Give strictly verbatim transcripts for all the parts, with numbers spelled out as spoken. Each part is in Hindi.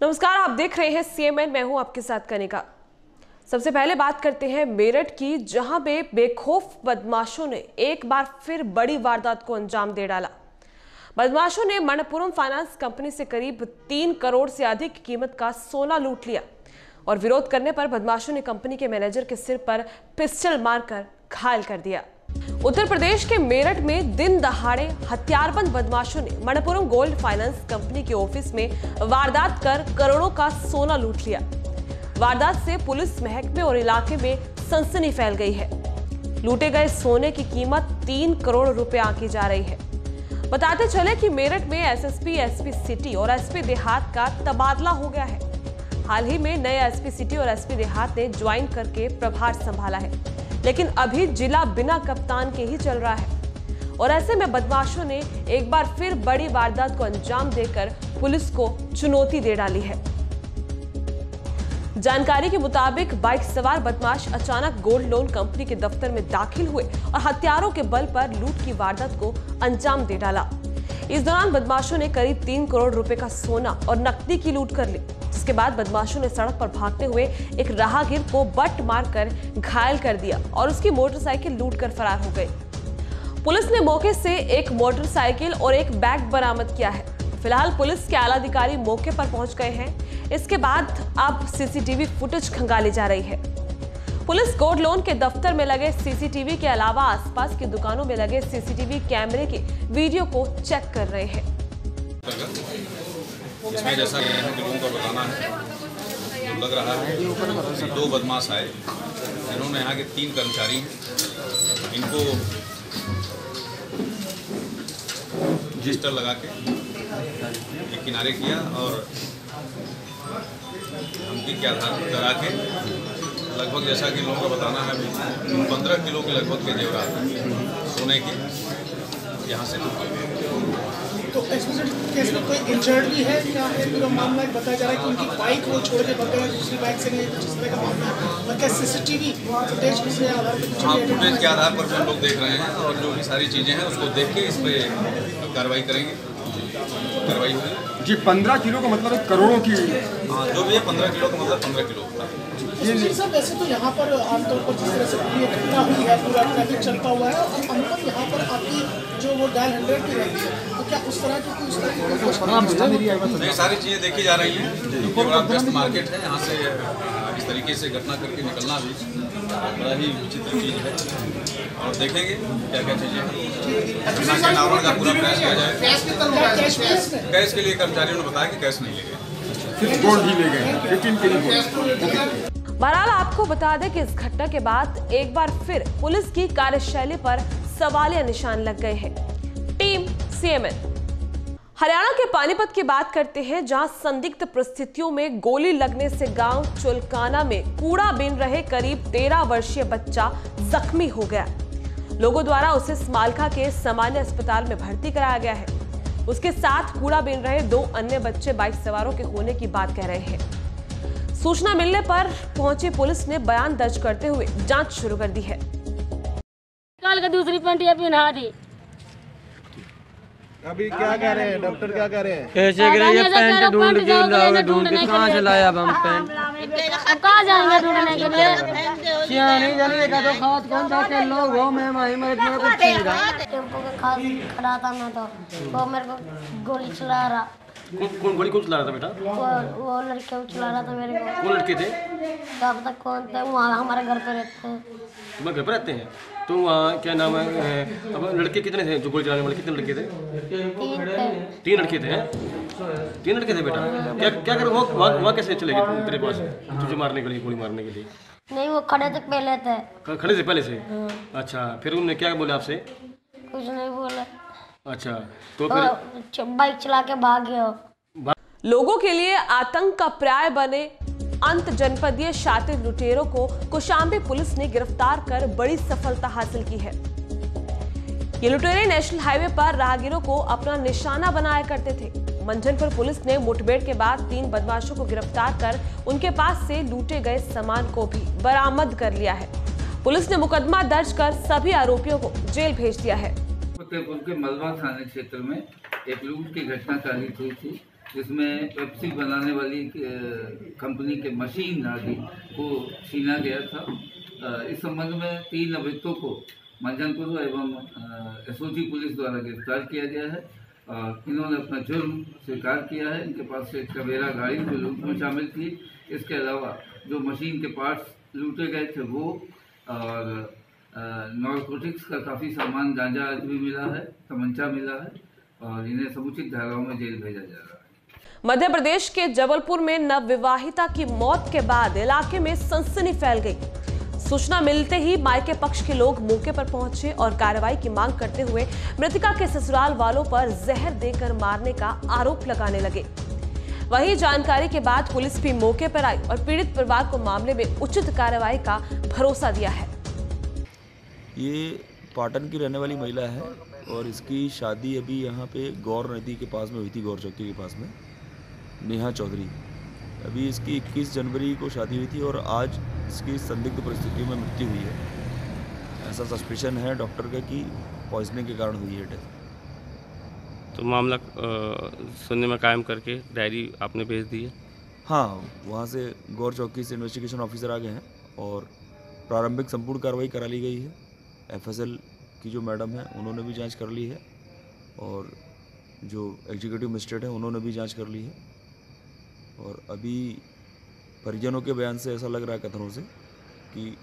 नमस्कार, आप देख रहे हैं सीएमएन। मैं हूं आपके साथ कनिका। सबसे पहले बात करते हैं मेरठ की, जहां पे बेखौफ बदमाशों ने एक बार फिर बड़ी वारदात को अंजाम दे डाला। बदमाशों ने मनपुरम फाइनेंस कंपनी से करीब तीन करोड़ से अधिक कीमत का सोना लूट लिया और विरोध करने पर बदमाशों ने कंपनी के मैनेजर के सिर पर पिस्टल मारकर घायल कर दिया। उत्तर प्रदेश के मेरठ में दिन दहाड़े हथियारबंद बदमाशों ने मनपुरम गोल्ड फाइनेंस कंपनी के ऑफिस में वारदात कर करोड़ों का सोना लूट लिया। वारदात से पुलिस महकमे और इलाके में सनसनी फैल गई है। लूटे गए सोने की कीमत तीन करोड़ रुपए आंकी जा रही है। बताते चले कि मेरठ में एसएसपी, एसपी सिटी और एसपी देहात का तबादला हो गया है। हाल ही में नए एसपी सिटी और एसपी देहात ने ज्वाइन करके प्रभार संभाला है, लेकिन अभी जिला बिना कप्तान के ही चल रहा है और ऐसे में बदमाशों ने एक बार फिर बड़ी वारदात को अंजाम देकर पुलिस को चुनौती दे डाली है। जानकारी के मुताबिक बाइक सवार बदमाश अचानक गोल्ड लोन कंपनी के दफ्तर में दाखिल हुए और हथियारों के बल पर लूट की वारदात को अंजाम दे डाला। इस दौरान बदमाशों ने करीब तीन करोड़ रुपए का सोना और नकदी की लूट कर ली। इसके बाद बदमाशों ने सड़क पर भागते हुए एक राहगीर को बट मारकर घायल कर दिया और उसकी मोटरसाइकिल लूटकर फरार हो गए। पुलिस ने मौके से एक मोटरसाइकिल और एक बैग बरामद किया है। फिलहाल पुलिस के आला अधिकारी मौके पर पहुंच गए हैं। इसके बाद अब सीसीटीवी फुटेज खंगाली जा रही है। पुलिस गोल्ड लोन के दफ्तर में लगे सीसीटीवी के अलावा आसपास की दुकानों में लगे सीसीटीवी कैमरे के वीडियो को चेक कर रहे हैं। इसमें जैसा लोगों का बताना है, तो लग रहा है कि दो बदमाश आए, जिन्होंने यहाँ के तीन कर्मचारी हैं, इनको रजिस्टर लगा के एक किनारे किया और धमकी के आधार पर डरा के लगभग, जैसा कि लोगों का बताना है, पंद्रह किलो के लगभग के जेवरात सोने के यहाँ से। तो केस में कोई इंजर्ड भी है क्या है? पूरा मामला बताया जा रहा है कि उनकी बाइक वो छोड़ के भाग गए, दूसरी बाइक से नहीं, जिस तरह का मामला है। और क्या सीसीटीवी फुटेज के आधार पर? हाँ, फुटेज के आधार पर हम लोग देख रहे हैं और जो भी सारी चीज़ें हैं उसको देख के इस पर कार्रवाई करेंगे। कार्रवाई होगी जी। पंद्रह किलो का मतलब करोड़ों की? हाँ, जो भी है पंद्रह किलो का मतलब पंद्रह किलो होता है। ये सब वैसे तो यहाँ पर आमतौर पर जिस तरह से पूरी घटना हुई है, पूरा ट्रैफिक चलता हुआ है और अमूमन यहाँ पर आपकी जो वो डायल हंड्रेड की रहती है, तो क्या उस तरह की कोई उस तरह की नहीं, सारी चीज़ें देखी जा रही हैं क्योंकि बड़ा व्यस्त मार्केट है। यहाँ से इस तरीके से घटना करके निकलना भी बड़ा ही विचित्र चीज़ है और देखेंगे क्या क्या चीज़ें हैं। अनावरण का पूरा प्रयास किया जाए। कैश के लिए कर्मचारियों ने बताया कि कैश नहीं ले गए, गोल्ड ही ले गए। बहरहाल आपको बता दें कि इस घटना के बाद एक बार फिर पुलिस की कार्यशैली पर सवालिया निशान लग गए हैं। Team CMN. हरियाणा के पानीपत की बात करते हैं, जहां संदिग्ध परिस्थितियों में गोली लगने से गांव चुलकाना में कूड़ा बीन रहे करीब तेरह वर्षीय बच्चा जख्मी हो गया। लोगों द्वारा उसे स्मालखा के सामान्य अस्पताल में भर्ती कराया गया है। उसके साथ कूड़ा बीन रहे दो अन्य बच्चे बाइक सवारों के होने की बात कह रहे हैं। सूचना मिलने पर पहुंची पुलिस ने बयान दर्ज करते हुए जांच शुरू कर दी है। कल का दूसरी पेंट ये पहना दी। अभी क्या कह रहे हैं डॉक्टर, क्या कह रहे हैं? कैसे कह रहे हैं? ये पेंट ढूंढ के लाओगे, ढूंढ के कहाँ से लाया अब हम पेंट? कहाँ जाएंगे ढूंढने के लिए? सियानी जानी देखा तो खाद कौन सा के लोग हो, मैं माही में इतना कुछ नहीं रहा। टेम्पो का खाद खड़ा था मैं, तो वो मेरे को गोली चला रहा। कौन कौन गोली कौन चला रहा था बेटा? वो वो लड़के को चला रहा था मेरे को। कौन लड़के थे? क्या पता कौन थे? वहाँ हमारे घर पे रहते हैं। तुम्हारे घर पर रहते हैं? तो वहाँ क्या नाम है? अब लड़के कितने थे जो गोली चलाने वाले? कितने लड़के थे? तीन थे। तीन लड़के थे? तीन लड़के थे बेटा। क्या क्या कर वो वहाँ कैसे चले गए तेरे पास तुझे मारने के लिए, गोली मारने के लिए? नहीं, वो खड़े थे पहले थे। खड़े थे पहले से? अच्छा, फिर उन्होंने क्या बोला आपसे? कुछ नहीं बोला। अच्छा, तो फिर बाइक चला के भाग गया। लोगों के लिए आतंक का पर्याय बने अंत जनपदीय शातिर लुटेरों को कौशाम्बी पुलिस ने गिरफ्तार कर बड़ी सफलता हासिल की है। ये लुटेरे नेशनल हाईवे पर राहगीरों को अपना निशाना बनाया करते थे। मंझनपुर पुलिस ने मुठभेड़ के बाद तीन बदमाशों को गिरफ्तार कर उनके पास से लूटे गए सामान को भी बरामद कर लिया है। पुलिस ने मुकदमा दर्ज कर सभी आरोपियों को जेल भेज दिया है। फतेहपुर के मलबा थाना क्षेत्र में एक लूट की घटना साबित हुई थी। जिसमें पेप्सी बनाने वाली कंपनी के मशीन आदि को छीना गया था। इस संबंध में तीन अभियुक्तों को मंझनपुर एवं एसओजी पुलिस द्वारा गिरफ्तार किया गया है। इन्होंने अपना जुर्म स्वीकार किया है। इनके पास से टवेरा गाड़ी जो लूट में शामिल थी, इसके अलावा जो मशीन के पार्ट्स लूटे गए थे वो, और नारकोटिक्स का काफ़ी सामान, गांजा आज भी मिला है, तमंचा मिला है, और इन्हें समुचित धाराओं में जेल भेजा जा रहा है। मध्य प्रदेश के जबलपुर में नवविवाहिता की मौत के बाद इलाके में सनसनी फैल गई। सूचना मिलते ही मायके पक्ष के लोग मौके पर पहुंचे और कार्रवाई की मांग करते हुए मृतका के ससुराल वालों पर जहर देकर मारने का आरोप लगाने लगे। वहीं जानकारी के बाद पुलिस भी मौके पर आई और पीड़ित परिवार को मामले में उचित कार्रवाई का भरोसा दिया है। ये पाटन की रहने वाली महिला है और इसकी शादी अभी यहाँ पे गौर नदी के पास में हुई थी, गौर चौकी के पास में, नेहा चौधरी। अभी इसकी इक्कीस जनवरी को शादी हुई थी और आज इसकी संदिग्ध परिस्थितियों में मृत्यु हुई है। ऐसा सस्पिशन है डॉक्टर का कि पॉइजनिंग के कारण हुई है डेथ। तो मामला सुनने में कायम करके डायरी आपने भेज दी है? हाँ, वहाँ से गौर चौकी से इन्वेस्टिगेशन ऑफिसर आ गए हैं और प्रारंभिक संपूर्ण कार्रवाई करा ली गई है। एफएसएल की जो मैडम है उन्होंने भी जांच कर ली है और जो एग्जीक्यूटिव मजिस्ट्रेट है उन्होंने भी जांच कर ली है। और अभी परिजनों के बयान से ऐसा लग रहा है, कथनों से, कि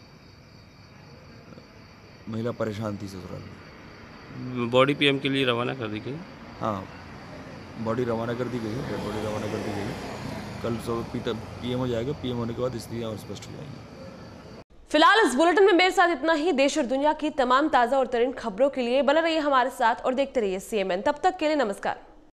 महिला परेशान थी ससुराल में। बॉडी पीएम के लिए रवाना कर दी गई? हाँ, बॉडी रवाना कर दी गई है, डेड बॉडी रवाना कर दी गई है। कल सुबह पीएम हो जाएगा। पीएम होने के बाद स्थितियाँ और स्पष्ट हो जाएंगी। फिलहाल इस बुलेटिन में मेरे साथ इतना ही। देश और दुनिया की तमाम ताज़ा और तरीन खबरों के लिए बने रहिए हमारे साथ और देखते रहिए सीएमएन। तब तक के लिए नमस्कार।